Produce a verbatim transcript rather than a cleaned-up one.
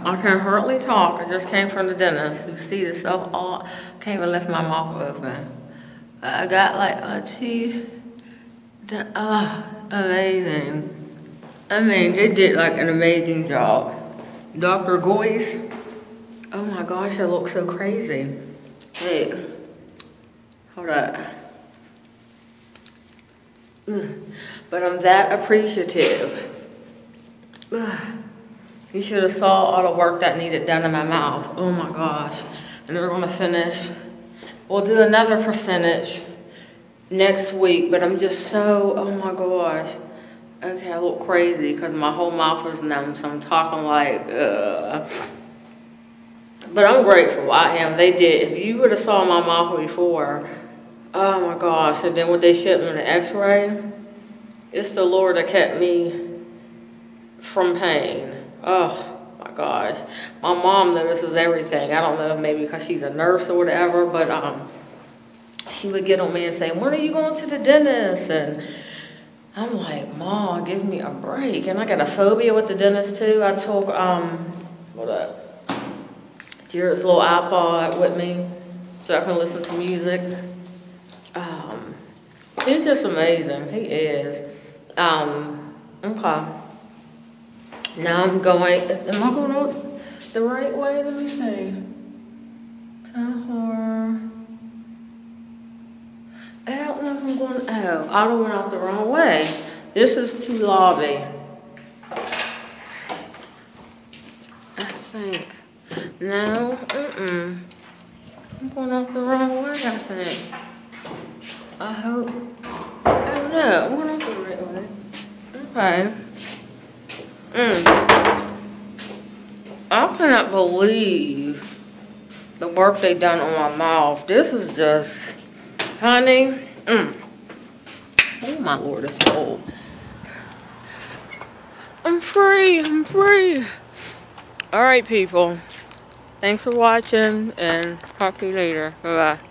I can hardly talk. I just came from the dentist. You see this so all can't even lift my mouth open. I got like my teeth. Uh, amazing. I mean, they did like an amazing job. Doctor Goyce. Oh my gosh, I look so crazy. Hey, hold up. But I'm that appreciative. You should have saw all the work that needed done in my mouth. Oh my gosh. And we're gonna finish. We'll do another percentage next week, but I'm just so, oh my gosh. Okay, I look crazy because my whole mouth is numb, so I'm talking like, uh. But I'm grateful, I am. They did. If you would have saw my mouth before, oh my gosh. And then when they shipped me the x-ray, it's the Lord that kept me from pain. Oh my gosh. My mom notices everything. I don't know if maybe because she's a nurse or whatever, but um, she would get on me and say, when are you going to the dentist? And I'm like, Mom, give me a break. And I got a phobia with the dentist too. I took, um, what up? Jared's little iPod with me so I can listen to music. Um, he's just amazing. He is. Um, okay. Now I'm going, am I going out the right way? Let me see. Uh-huh. I don't know if I'm going, oh, I went out the wrong way. This is to lobby. I think. No, mm-mm. I'm going out the wrong way, I think. I hope. Oh no, I'm going out the right way. Okay. Mm. I cannot believe the work they done on my mouth. This is just, honey. Mm. Oh my Lord, it's cold. I'm free, I'm free. All right, people. Thanks for watching, and talk to you later. Bye-bye.